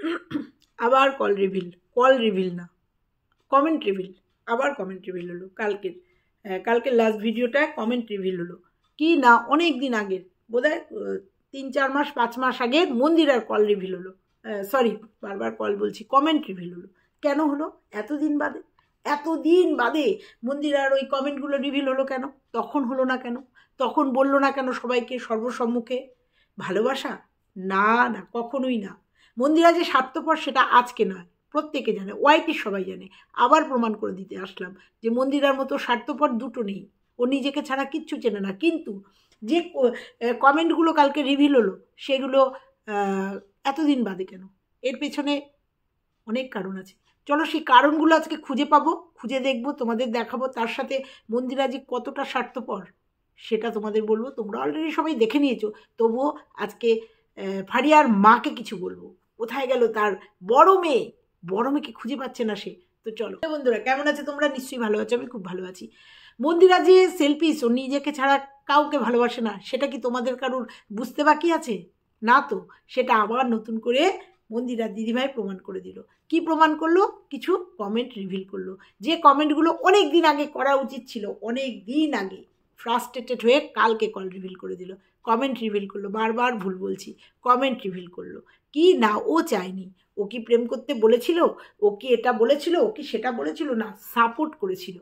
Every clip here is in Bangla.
আবার কল রিভিল না, কমেন্ট রিভিল, আবার কমেন্ট রিভিল হলো। কালকের লাস্ট ভিডিওটায় কমেন্ট রিভিল হলো কি না, অনেক দিন আগের, বোধহয় 3-4 মাস 5 মাস আগের মন্দিরার কল রিভিল হলো। সরি, বারবার কল বলছি, কমেন্ট রিভিল হলো। কেন হলো? এতদিন বাদে মন্দিরার ওই কমেন্টগুলো রিভিল হলো কেন? তখন হলো না কেন? তখন বললো না কেন সবাইকে সর্বসম্মুখে? ভালোবাসা? না না, কখনোই না। মন্দিরা যে স্বার্থপর সেটা আজকে নয়, প্রত্যেকে জানে, ওয়াইটির সবাই জানে। আবার প্রমাণ করে দিতে আসলাম যে মন্দিরার মতো স্বার্থপর দুটো নেই, ও নিজেকে ছাড়া কিচ্ছু চেনে না। কিন্তু যে কমেন্টগুলো কালকে রিভিল হলো সেগুলো এতদিন বাদে কেন? এর পেছনে অনেক কারণ আছে। চলো সেই কারণগুলো আজকে খুঁজে পাবো, খুঁজে দেখবো, তোমাদের দেখাবো। তার সাথে মন্দিরা যে কতটা স্বার্থপর সেটা তোমাদের বলবো। তোমরা অলরেডি সবাই দেখে নিয়েছো, তবুও আজকে ফারিয়ার মাকে কিছু বলবো। কোথায় গেল তার বড় মেয়েকে খুঁজে পাচ্ছে না সে। তো চলো বন্ধুরা, কেমন আছে তোমরা? নিশ্চয়ই ভালো আছো, আমি খুব ভালো আছি। মন্দিরা যে সেলফিশ, ও নিজেকে ছাড়া কাউকে ভালোবাসে না, সেটা কি তোমাদের কারোর বুঝতে বাকি আছে? না তো, সেটা আবার নতুন করে মন্দিরা দিদিভাই প্রমাণ করে দিল। কি প্রমাণ করলো? কিছু কমেন্ট রিভিল করলো, যে কমেন্টগুলো অনেক দিন আগে করা উচিত ছিল, অনেক দিন আগে। ফ্রাস্ট্রেটেড হয়ে কালকে কল রিভিল করে দিল, কমেন্ট রিভিল করলো। বারবার ভুল বলছি, কমেন্ট রিভিল করলো। কি না, ও চায়নি। ও কি প্রেম করতে বলেছিল? ও কি এটা বলেছিল? ও কি সেটা বলেছিল? না, সাপোর্ট করেছিল।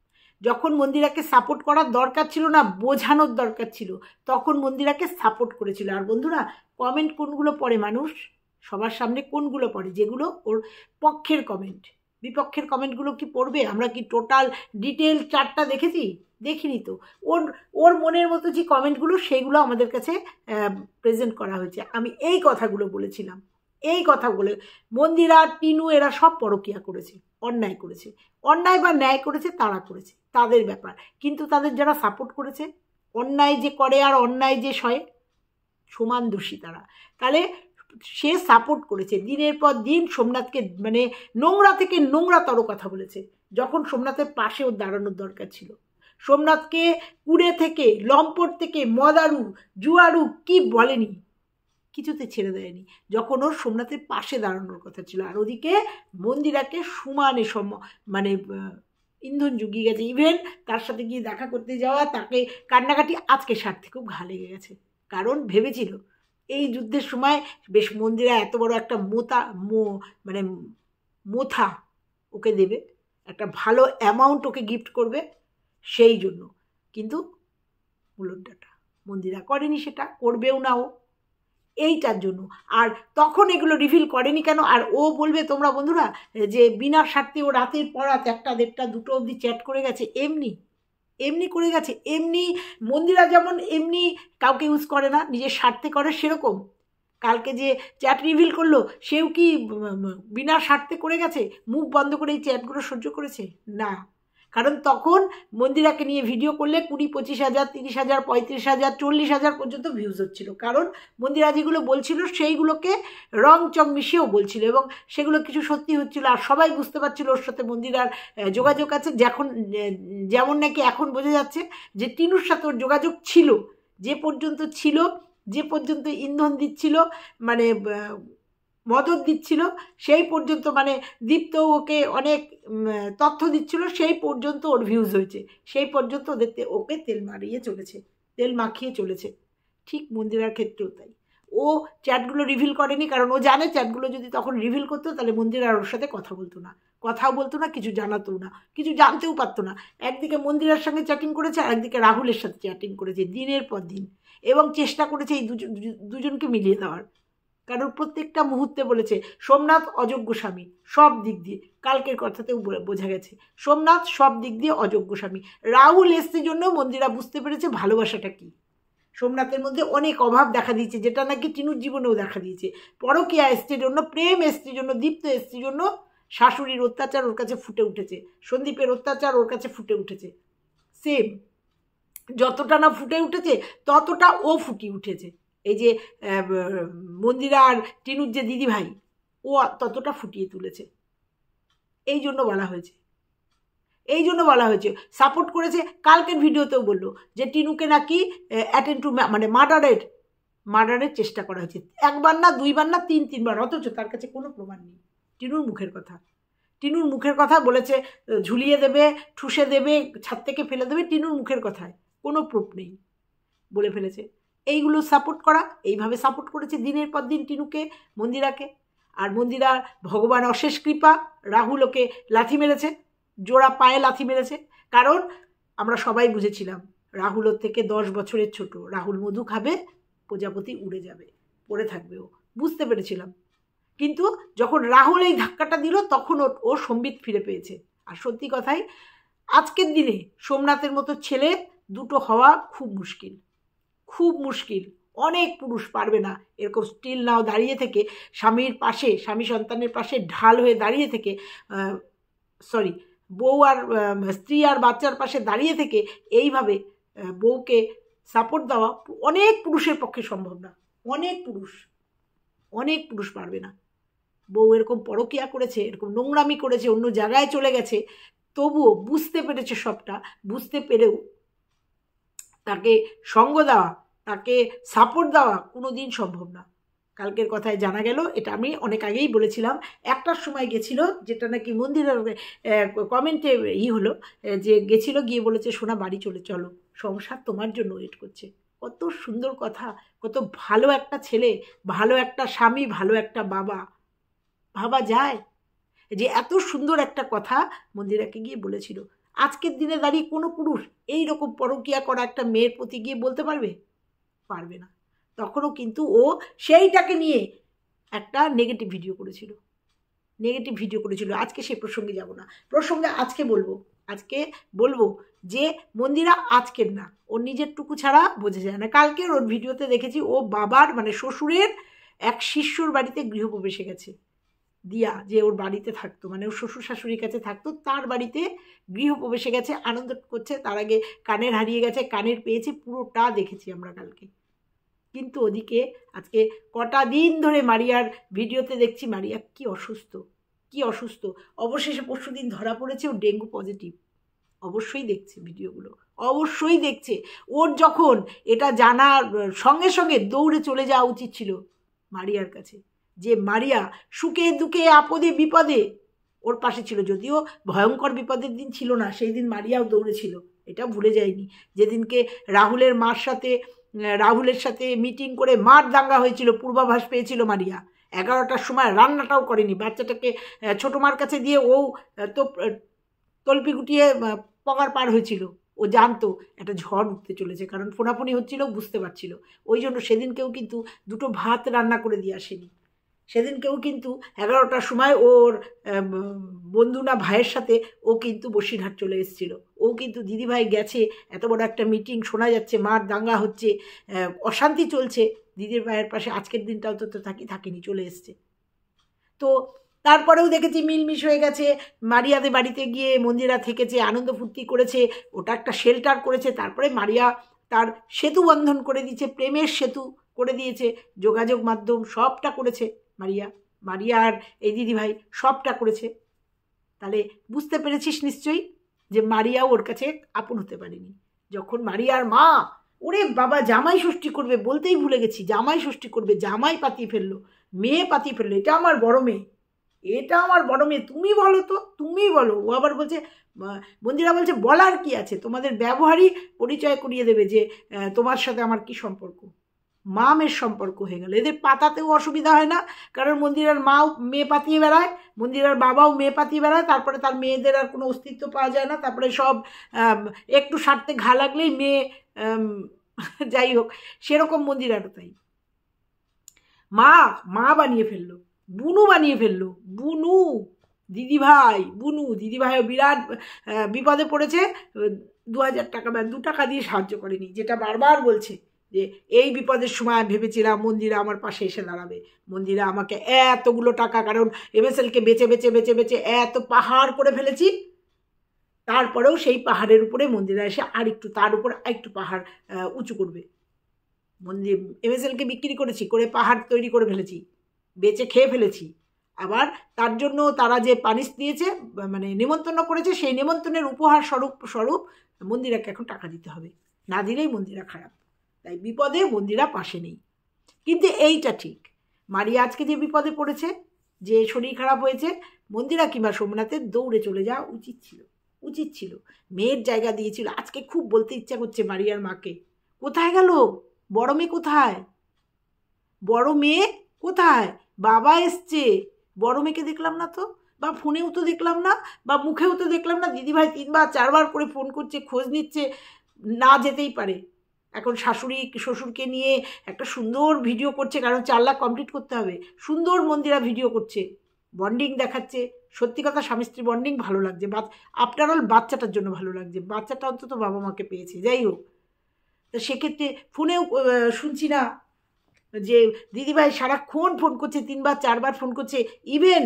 যখন মন্দিরাকে সাপোর্ট করার দরকার ছিল না, বোঝানোর দরকার ছিল, তখন মন্দিরাকে সাপোর্ট করেছিল। আর বন্ধুরা, কমেন্ট কোনগুলো পড়ে মানুষ সবার সামনে? কোনগুলো পড়ে? যেগুলো ওর পক্ষের কমেন্ট। বিপক্ষের কমেন্টগুলো কি পড়বে? আমরা কি টোটাল ডিটেল চার্টটা দেখেছি? দেখিনি তো। ওর মনের মতো যে কমেন্টগুলো সেইগুলো আমাদের কাছে প্রেজেন্ট করা হয়েছে। আমি এই কথাগুলো বলেছিলাম, এই কথা বলে মন্দিরা, টিনু এরা সব পরকীয়া করেছে, অন্যায় করেছে। অন্যায় বা ন্যায় করেছে তারা করেছে, তাদের ব্যাপার। কিন্তু তাদের যারা সাপোর্ট করেছে, অন্যায় যে করে আর অন্যায় যে সয়, সমান দোষী তারা। তাহলে সে সাপোর্ট করেছে, দিনের পর দিন সোমনাথকে মানে নোংরা থেকে নোংরাতর কথা বলেছে। যখন সোমনাথের পাশে ওর দাঁড়ানোর দরকার ছিল, সোমনাথকে কুড়ে থেকে, লম্পট থেকে, মদারু, জুয়ারু কি বলেনি, কিছুতে ছেড়ে দেয়নি, যখন ওর সোমনাথের পাশে দাঁড়ানোর কথা ছিল। আর ওদিকে মন্দিরাকে সমানে মানে ইন্ধন জুগিয়ে গেছে। ইভেন তার সাথে গিয়ে দেখা করতে যাওয়া, তাকে কান্নাকাটি, আজকে স্বার্থে খুব ঘা লেগে গেছে। কারণ ভেবেছিল এই যুদ্ধের সময় বেশ মন্দিরা এত বড় একটা মানে মোথা ওকে দেবে, একটা ভালো অ্যামাউন্ট ওকে গিফট করবে, সেই জন্য। কিন্তু উলটটা মন্দিরা করেনি, সেটা করবেও না ও, এইটার জন্য। আর তখন এগুলো রিভিল করেনি কেন? আর ও বলবে তোমরা বন্ধুরা যে বিনা স্বার্থে ও রাতের পর রাত 1টা 1:30 2টো অবধি চ্যাট করে গেছে, এমনি করে গেছে। এমনি মন্দিরা যেমন এমনি কাউকে ইউজ করে না, নিজের স্বার্থে করে, সেরকম কালকে যে চ্যাট রিভিল করলো সেও কি বিনা স্বার্থে করে গেছে? মুখ বন্ধ করে এই চ্যাটগুলো সহ্য করেছে? না। কারণ তখন মন্দিরাকে নিয়ে ভিডিও করলে 20-25,000, 30,000, 35,000, 40,000 পর্যন্ত ভিউজ হচ্ছিল। কারণ মন্দিরা যেগুলো বলছিল সেইগুলোকে রং চং মিশিয়েও বলছিল, এবং সেগুলো কিছু সত্যি হচ্ছিল। আর সবাই বুঝতে পারছিল ওর সাথে মন্দিরার যোগাযোগ আছে। যেমন নাকি এখন বোঝা যাচ্ছে যে টিনুর সাথে ওর যোগাযোগ ছিল, যে পর্যন্ত ছিল, যে পর্যন্ত ইন্ধন দিচ্ছিল, মানে মদত দিচ্ছিল, সেই পর্যন্ত, মানে দীপ্ত ওকে অনেক তথ্য দিচ্ছিল, সেই পর্যন্ত ওর ভিউজ হয়েছে, সেই পর্যন্ত ওকে তেল মাখিয়ে চলেছে। ঠিক মন্দিরার ক্ষেত্রেও তাই। ও চ্যাটগুলো রিভিল করেনি, কারণ ও জানে চ্যাটগুলো যদি তখন রিভিল করতো তাহলে মন্দিরা আর ওর সাথে কথাও বলতো না, কিছু জানাতেও না, কিছু জানতেও পারতো না। একদিকে মন্দিরার সঙ্গে চ্যাটিং করেছে, আর একদিকে রাহুলের সাথে চ্যাটিং করেছে দিনের পর দিন, এবং চেষ্টা করেছে এই দুজনকে মিলিয়ে দেওয়ার। কারণ প্রত্যেকটা মুহূর্তে বলেছে সোমনাথ অযোগ্য স্বামী, সব দিক দিয়ে। কালকের কথাতেও বোঝা গেছে সোমনাথ সব দিক দিয়ে অযোগ্য স্বামী। রাহুল এসছে জন্য মন্দিরা বুঝতে পেরেছে ভালোবাসাটা কি। সোমনাথের মধ্যে অনেক অভাব দেখা দিয়েছে, যেটা নাকি টিনুর জীবনেও দেখা দিয়েছে। পরকীয়া এসছে জন্য, প্রেম এসছে জন্য, দীপ্ত এসছে জন্য, শাশুড়ির অত্যাচার ওর কাছে ফুটে উঠেছে, সন্দীপের অত্যাচার ওর কাছে ফুটে উঠেছে। সেম, যতটা না ফুটে উঠেছে ততটা ও ফুটিয়ে উঠেছে। এই যে মন্দিরা আর টিনুর যে দিদি ভাই, ও ততটা ফুটিয়ে তুলেছে। এই জন্য বলা হয়েছে সাপোর্ট করেছে। কালকের ভিডিওতেও বললো যে টিনুকে নাকি অ্যাটেন্ড টু মানে মার্ডারের মার্ডারের চেষ্টা করা হয়েছে। একবার না, দুইবার না, তিনবার, অথচ তার কাছে কোনো প্রমাণ নেই। টিনুর মুখের কথা বলেছে, ঝুলিয়ে দেবে, ঠুসে দেবে, ছাদ থেকে ফেলে দেবে, টিনুর মুখের কথায় কোনো প্রুফ নেই, বলে ফেলেছে। এইগুলো সাপোর্ট করা, এইভাবে সাপোর্ট করেছে দিনের পর দিন টিনুকে, মন্দিরাকে। আর মন্দিরা ভগবান অশেষ কৃপা, রাহুল ওকে লাথি মেরেছে, জোড়া পায়ে লাথি মেরেছে। কারণ আমরা সবাই বুঝেছিলাম রাহুল ওর থেকে 10 বছরের ছোট, রাহুল মধু খাবে, প্রজাপতি উড়ে যাবে, পড়ে থাকবে, ও বুঝতে পেরেছিলাম। কিন্তু যখন রাহুল এই ধাক্কাটা দিল তখন ও সম্বিত ফিরে পেয়েছে। আর সত্যি কথাই আজকের দিনে সোমনাথের মতো ছেলে দুটো হওয়া খুব মুশকিল। অনেক পুরুষ পারবে না এরকম স্টিল নাও দাঁড়িয়ে থেকে স্বামীর পাশে, স্বামী সন্তানের পাশে ঢাল হয়ে দাঁড়িয়ে থেকে, বউ আর স্ত্রী আর বাচ্চার পাশে দাঁড়িয়ে থেকে এইভাবে বউকে সাপোর্ট দেওয়া অনেক পুরুষের পক্ষে সম্ভব না। অনেক পুরুষ পারবে না। বউ এরকম পরকীয়া করেছে, এরকম নোংরামি করেছে, অন্য জায়গায় চলে গেছে, তবুও বুঝতে পেরেছে সবটা, বুঝতে পেরেও তাকে সঙ্গ দেওয়া, তাকে সাপোর্ট দেওয়া কোনো দিন সম্ভব না। কালকের কথায় জানা গেল, এটা আমি অনেক আগেই বলেছিলাম, একটার সময় গেছিল, যেটা নাকি মন্দিরের কমেন্টে হলো, যে গেছিল, গিয়ে বলেছে সোনা বাড়ি চলো, সংসার তোমার জন্য ওয়েট করছে। কত সুন্দর কথা, কত ভালো একটা ছেলে, ভালো একটা স্বামী, ভালো একটা বাবা। ভাবা যায় যে এত সুন্দর একটা কথা মন্দিরাকে গিয়ে বলেছিল। আজকের দিনে দাঁড়িয়ে কোনো পুরুষ এই রকম পরকীয়া করা একটা মেয়ের প্রতি গিয়ে বলতে পারবে না। তখনও কিন্তু ও সেইটাকে নিয়ে একটা নেগেটিভ ভিডিও করেছিল। আজকে সে প্রসঙ্গে যাব না, প্রসঙ্গে আজকে বলবো যে মন্দিরা আজকের না, ওর নিজেরটুকু ছাড়া বোঝা যায় না। কালকে ওর ভিডিওতে দেখেছি ও বাবার মানে শ্বশুরের এক শিষ্যর বাড়িতে গৃহপ্রবেশে গেছে, দিয়া যে ওর বাড়িতে থাকতো, মানে ওর শ্বশুর শাশুড়ির কাছে থাকতো, তার বাড়িতে গৃহপ্রবেশে গেছে, আনন্দ করছে। তার আগে কানের হারিয়ে গেছে, কানের পেয়েছে, পুরোটা দেখেছি আমরা কালকে। কিন্তু ওদিকে আজকে কটা দিন ধরে মারিয়ার ভিডিওতে দেখছি মারিয়া কি অসুস্থ। অবশেষে পরশুদিন ধরা পড়েছে ও ডেঙ্গু পজিটিভ। অবশ্যই দেখছে ভিডিওগুলো, অবশ্যই দেখছে। ওর যখন এটা জানার সঙ্গে সঙ্গে দৌড়ে চলে যাওয়া উচিত ছিল মারিয়ার কাছে, যে মারিয়া সুখে দুঃখে আপদে বিপদে ওর পাশে ছিল। যদিও ভয়ঙ্কর বিপদের দিন ছিল না, সেই দিন মারিয়াও দৌড়েছিল, এটা ভুলে যায়নি। যেদিনকে রাহুলের সাথে মিটিং করে মার দাঙ্গা হয়েছিল, পূর্বাভাস পেয়েছিল মারিয়া, 11টার সময় রান্নাটাও করেনি, বাচ্চাটাকে ছোটো মার কাছে দিয়ে ও তো তলপি গুটিয়ে পগার পার হয়েছিল। ও জানতো একটা ঝড় উঠতে চলেছে, কারণ ফোনাফোনি হচ্ছিল, বুঝতে পারছিল। ওই জন্য সেদিনকেও কিন্তু 2টো ভাত রান্না করে দিয়ে আসেনি। সেদিনকেও কিন্তু 11টার সময় ওর বন্ধু না ভাইয়ের সাথে ও কিন্তু বসিরহাট চলে এসেছিল। ও কিন্তু দিদিভাই গেছে, এত বড় একটা মিটিং, শোনা যাচ্ছে মার দাঙ্গা হচ্ছে, অশান্তি চলছে, দিদির ভাইয়ের পাশে আজকের দিনটাও তো থাকেনি, চলে এসছে। তো তারপরেও দেখেছি মিলমিশ হয়ে গেছে, মারিয়াদের বাড়িতে গিয়ে মন্দিরা থেকেছে, আনন্দ ফুর্তি করেছে, ওটা একটা শেল্টার করেছে। তারপরে মারিয়া তার সেতু বন্ধন করে দিয়েছে, প্রেমের সেতু করে দিয়েছে, যোগাযোগ মাধ্যম সবটা করেছে মারিয়া আর এই দিদিভাই সবটা করেছে। তাহলে বুঝতে পেরেছিস নিশ্চয়ই যে মারিয়াও ওর কাছে আপন হতে পারেনি। যখন মারিয়ার মা, ওরে বাবা, জামাই ষষ্ঠী করবে, বলতেই ভুলে গেছি, জামাই ষষ্ঠী করবে, জামাই পাতিয়ে ফেললো, মেয়ে পাতিয়ে ফেললো, এটা আমার বড় মেয়ে, তুমি বলো। ও আবার বলছে, মন্দিরা বলছে বলার কি আছে, তোমাদের ব্যবহারই পরিচয় করিয়ে দেবে যে তোমার সাথে আমার কি সম্পর্ক। মা মেয়ের সম্পর্ক হয়ে গেল, এদের পাতাতেও অসুবিধা হয় না, কারণ মন্দিরার মাও মেয়ে পাতিয়ে বেড়ায়, মন্দিরার বাবাও মেয়ে পাতিয়ে বেড়ায়, তারপরে তার মেয়েদের আর কোনো অস্তিত্ব পাওয়া যায় না। তারপরে সব একটু স্বার্থে ঘা লাগলেই মেয়ে, যাই হোক, সেরকম মন্দিরারও তাই। মা বানিয়ে ফেললো, বুনু বানিয়ে ফেললো, দিদিভাইও বিরাট বিপদে পড়েছে। 2000 টাকা বা 2 টাকা দিয়ে সাহায্য করেনি, যেটা বারবার বলছে যে এই বিপদের সময় ভেবেছিলাম মন্দিরা আমার পাশে এসে দাঁড়াবে। মন্দিরা আমাকে এতগুলো টাকা, কারণ MSLকে বেচে এত পাহাড় করে ফেলেছি, তারপরেও সেই পাহাড়ের উপরে মন্দিরা এসে তার উপর আরেকটু পাহাড় উঁচু করবে। MSLকে বিক্রি করেছি, করে পাহাড় তৈরি করে ফেলেছি, বেচে খেয়ে ফেলেছি। আবার তার জন্য তারা যে পানিশ দিয়েছে, মানে নিমন্ত্রণ করেছে, সেই নিমন্ত্রণের উপহার স্বরূপ মন্দিরাকে এখন টাকা দিতে হবে, না দিলেই মন্দিরা খারাপ। তাই বিপদে মন্দিরা পাশে নেই। কিন্তু এইটা ঠিক, মারিয়া আজকে যে বিপদে পড়েছে, যে শরীর খারাপ হয়েছে, মন্দিরা কিংবা সোমনাথের দৌড়ে চলে যাওয়া উচিত ছিল। মেয়ের জায়গা দিয়েছিল। আজকে খুব বলতে ইচ্ছা করছে মারিয়ার মাকে, কোথায় গেল বড় মেয়ে? কোথায় বড় মেয়ে? কোথায়? বাবা এসছে, বড় মেয়েকে দেখলাম না তো, বা ফোনেও তো দেখলাম না, বা মুখেও তো দেখলাম না। দিদিভাই 3বার 4বার করে ফোন করছে, খোঁজ নিচ্ছে, না যেতেই পারে। এখন শাশুড়ি শ্বশুরকে নিয়ে একটা সুন্দর ভিডিও করছে, কারণ 4 লাখ কমপ্লিট করতে হবে। সুন্দর মন্দিরা ভিডিও করছে, বন্ডিং দেখাচ্ছে। সত্যি কথা, স্বামী স্ত্রী বন্ডিং ভালো লাগছে। আফটার অল বাচ্চাটার জন্য ভালো লাগছে, বাচ্চাটা অন্তত বাবা মাকে পেয়েছে। যাই হোক, তো সেক্ষেত্রে ফোনেও শুনছি না যে দিদিভাই সারাক্ষণ ফোন করছে, 3বার 4বার ফোন করছে। ইভেন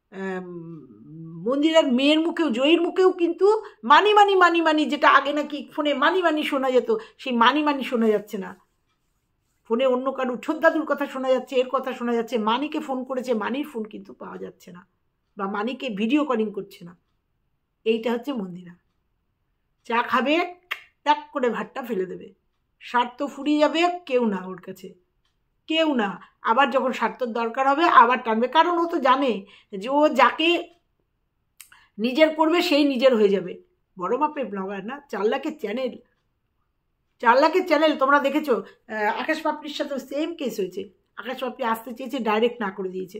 মন্দিরের মেয়ের মুখেও, জয়ীর মুখেও কিন্তু মানি মানি মানি মানি, যেটা আগে নাকি ফোনে মানি মানি শোনা যেত, সেই মানি মানি শোনা যাচ্ছে না। ফোনে অন্য কারুর ছোটদাদুর কথা শোনা যাচ্ছে, এর কথা শোনা যাচ্ছে। মানিকে ফোন করেছে, মানির ফোন কিন্তু পাওয়া যাচ্ছে না, বা মানিকে ভিডিও কলিং করছে না। এইটা হচ্ছে মন্দিরা। চা খাবে, ট্যাক করে ভাতটা ফেলে দেবে, স্বার্থ ফুরিয়ে যাবে, কেউ না ওর কাছে, কেউ না। আবার যখন স্বার্থর দরকার হবে আবার টানবে, কারণ ও তো জানে যে ও যাকে নিজের করবে সেই নিজের হয়ে যাবে। বড় মাপের ব্লগার না, 4 লাখের চ্যানেল, 4 লাখের চ্যানেল। তোমরা দেখেছো আকাশ পাপড়ির সাথে সেম কেস হয়েছে। আকাশ পাপড়ি আসতে চেয়েছে, ডাইরেক্ট না করে দিয়েছে,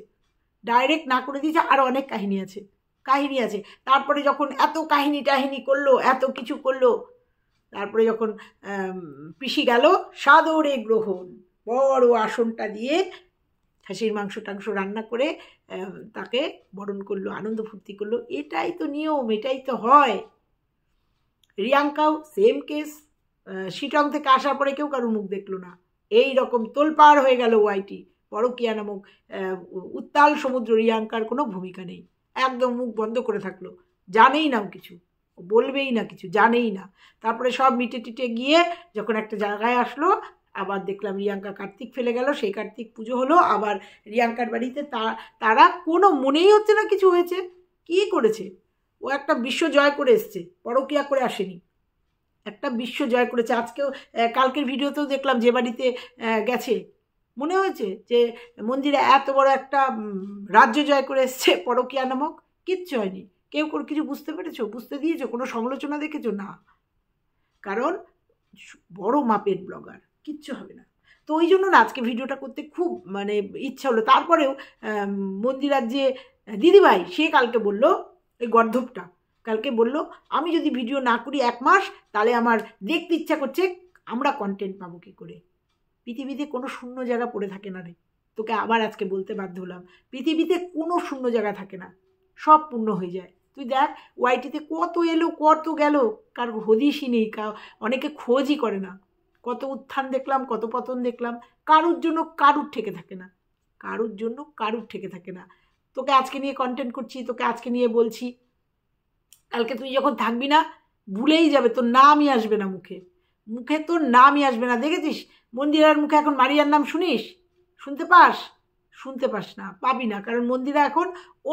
আরও অনেক কাহিনী আছে। তারপরে যখন এত কাহিনী করলো, এত কিছু করলো, তারপরে যখন পিসি গেল সাদরে গ্রহণ, বড় আসনটা দিয়ে খাসির মাংস টাংস রান্না করে তাকে বরণ করলো, আনন্দ ফুর্তি করলো। এটাই তো নিয়ম, এটাই তো হয়। রিয়াঙ্কাও সেম কেস, শিটং থেকে আসার পরে কেউ কারোর মুখ দেখলো না, এই রকম তোলপাড় হয়ে গেল ওয়াইটি। পরকীয়া নামক উত্তাল সমুদ্র, রিয়াঙ্কার কোনো ভূমিকা নেই, একদম মুখ বন্ধ করে থাকলো, জানেই না কিছু, বলবেই না কিছু, জানেই না। তারপরে সব মিটে টিটে গিয়ে যখন একটা জায়গায় আসলো, আবার দেখলাম রিয়াঙ্কা কার্তিক ফেলে গেল, সেই কার্তিক পুজো হলো। আবার রিয়াঙ্কার বাড়িতে তারা কোনো মনেই হচ্ছে না কিছু হয়েছে। কি করেছে ও? একটা বিশ্ব জয় করে এসছে, পরকীয়া করে আসেনি, একটা বিশ্ব জয় করেছে। আজকেও কালকের ভিডিওতেও দেখলাম যে বাড়িতে গেছে, মনে হয়েছে যে মন্দিরে এত বড় একটা রাজ্য জয় করে এসছে পরকীয়া নামক। কিচ্ছু হয়নি। কেউ কিছু বুঝতে পেরেছো? বুঝতে দিয়েছো? কোনো সমালোচনা দেখেছো? না, কারণ বড় মাপের ব্লগার, কিচ্ছু হবে না। তো ওই জন্য না আজকে ভিডিওটা করতে খুব মানে ইচ্ছা হলো। তারপরেও মন্দিরার যে দিদিভাই, সে কালকে বলল, এই গর্ধপটা কালকে বলল, আমি যদি ভিডিও না করি 1 মাস, তাহলে আমার দেখতে ইচ্ছা করছে আমরা কন্টেন্ট পাবো কী করে। পৃথিবীতে কোনো শূন্য জায়গা পড়ে থাকে না রে, তোকে আবার আজকে বলতে বাধ্য হলাম। পৃথিবীতে কোনো শূন্য জায়গা থাকে না, সব পূর্ণ হয়ে যায়। তুই দেখ ওয়াইটিতে কত এলো কত গেল, কার হদিশই নেই, অনেকে খোঁজই করে না। কত উত্থান দেখলাম, কত পতন দেখলাম, কারুর জন্য কারুর ঠেকে থাকে না, কারুর জন্য কারুর ঠেকে থাকে না। তোকে আজকে নিয়ে কন্টেন্ট করছি, তোকে আজকে নিয়ে বলছি, কালকে তুই যখন থাকবি না ভুলেই যাবে, তোর নামই আসবে না মুখে, মুখে তোর নামই আসবে না। দেখেছিস মন্দিরার মুখে এখন মারিয়ার নাম শুনিস? শুনতে পাস না, পাবি না, কারণ মন্দিরা এখন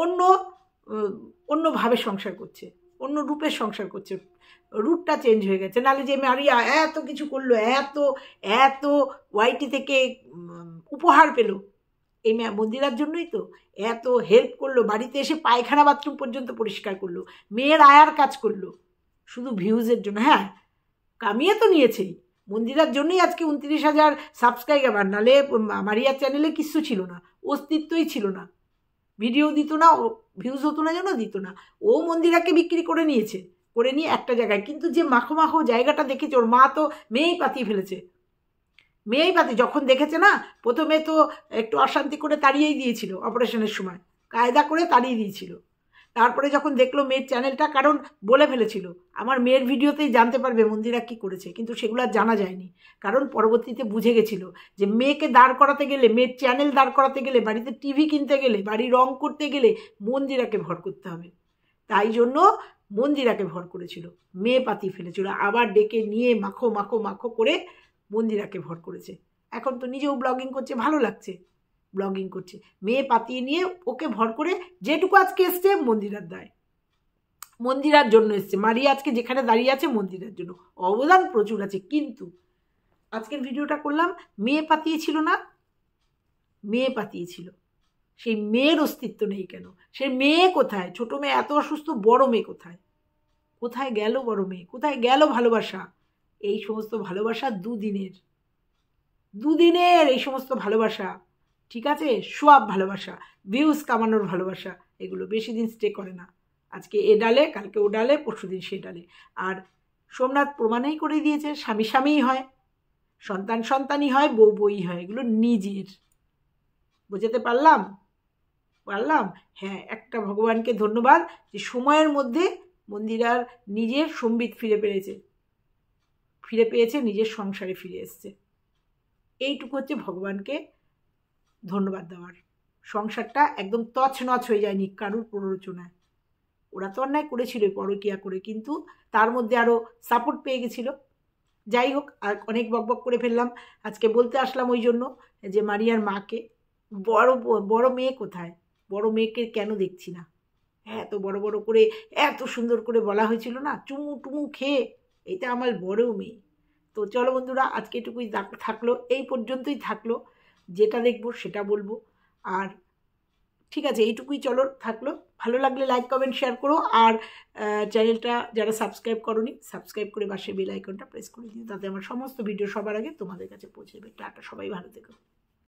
অন্যভাবে সংসার করছে, অন্য রূপের সংসার করছে, রুটটা চেঞ্জ হয়ে গেছে। নাহলে যে মারিয়া এত কিছু করলো, এত ওয়াইটি থেকে উপহার পেল, এই মন্দিরার জন্যই তো। এত হেল্প করলো, বাড়িতে এসে পায়খানা বাথরুম পর্যন্ত পরিষ্কার করলো, মেয়ের আয়ার কাজ করলো, শুধু ভিউজের জন্য। হ্যাঁ, কামিয়ে তো নিয়েছেই, মন্দিরার জন্যই আজকে 29,000 সাবস্ক্রাইবার। নাহলে মারিয়ার চ্যানেলে কিচ্ছু ছিল না, অস্তিত্বই ছিল না, ভিডিও দিত না, ভিউজ হতো না, যেন দিত না। ও মন্দিরাকে বিক্রি করে নিয়েছে, করে নিয়ে একটা জায়গায়। কিন্তু যে মাখো জায়গাটা দেখেছে, ওর মা তো মেয়েই পাতিয়ে ফেলেছে, যখন দেখেছে না, প্রথমে তো একটু অশান্তি করে তাড়িয়েই দিয়েছিল, অপারেশনের সময় কায়দা করে তাড়িয়ে দিয়েছিল। তারপরে যখন দেখলো মেয়ের চ্যানেলটা, কারণ বলে ফেলেছিল আমার মেয়ের ভিডিওতেই জানতে পারবে মন্দিরা কী করেছে, কিন্তু সেগুলো আর জানা যায়নি, কারণ পরবর্তীতে বুঝে গেছিল যে মেয়েকে দাঁড় করাতে গেলে, মেয়ের চ্যানেল দাঁড় করাতে গেলে, বাড়িতে টিভি কিনতে গেলে, বাড়ি রং করতে গেলে মন্দিরাকে ভর করতে হবে। তাই জন্য মন্দিরাকে ভর করেছিল, মেয়ে পাতিয়ে ফেলেছিল, আবার ডেকে নিয়ে মাখো করে মন্দিরাকে ভর করেছে। এখন তো নিজেও ব্লগিং করছে, ভালো লাগছে, ব্লগিং করছে, মেয়ে পাতিয়ে নিয়ে ওকে ভর করে। যেটুকু আজকে এসছে মন্দিরার দায়, মন্দিরার জন্য এসছে। মারিয়া আজকে যেখানে দাঁড়িয়ে আছে মন্দিরার জন্য, অবদান প্রচুর আছে। কিন্তু আজকের ভিডিওটা করলাম, মেয়ে পাতিয়েছিল না, মেয়ে পাতিয়েছিল, সেই মেয়ের অস্তিত্ব নেই কেন? সেই মেয়ে কোথায়? ছোট মেয়ে এত অসুস্থ, বড় মেয়ে কোথায়? কোথায় গেল বড় মেয়ে? কোথায় গেল ভালোবাসা? এই সমস্ত ভালোবাসা দুদিনের এই সমস্ত ভালোবাসা, ঠিক আছে? সোয়াব ভালোবাসা, ভিউজ কামানোর ভালোবাসা, এগুলো বেশি দিন স্টে করে না। আজকে এ ডালে, কালকে ও ডালে, পরশুদিন সে ডালে। আর সোমনাথ প্রমাণেই করে দিয়েছে স্বামী স্বামীই হয়, সন্তান সন্তানই হয়, বউ বই হয়, এগুলো নিজের। বোঝাতে পারলাম? হ্যাঁ, একটা ভগবানকে ধন্যবাদ যে সময়ের মধ্যে মন্দিরার নিজের সম্বিত ফিরে পেয়েছে, নিজের সংসারে ফিরে এসছে। এইটুকু হচ্ছে ভগবানকে ধন্যবাদ দেওয়ার। সংসারটা একদম তছনছ হয়ে যায়নি কারুর প্ররোচনায়। ওরা তো অন্যায় করেছিল পরকীয়া করে, কিন্তু তার মধ্যে আরও সাপোর্ট পেয়ে গেছিল। যাই হোক, আর অনেক বকবক করে ফেললাম। আজকে বলতে আসলাম ওই জন্য যে মারিয়ার মাকে, বড় মেয়ে কোথায়? বড় মেয়েকে কেন দেখছি না? এত বড় বড় করে, এত সুন্দর করে বলা হয়েছিল না, চুমু টুমু খেয়ে, এটা আমার বড় মেয়ে। তো চলো বন্ধুরা, আজকে এটুকুই থাকলো, এই পর্যন্তই থাকলো। যেটা দেখবো সেটা বলবো। আর ঠিক আছে, এইটুকুই চলো থাকলো। ভালো লাগলে লাইক কমেন্ট শেয়ার করো। আর চ্যানেলটা যারা সাবস্ক্রাইব করোনি, সাবস্ক্রাইব করে পাশে বেল আইকনটা প্রেস করে দিও, তাতে আমার সমস্ত ভিডিও সবার আগে তোমাদের কাছে পৌঁছে যাবে। টাটা, সবাই ভালো থেকো।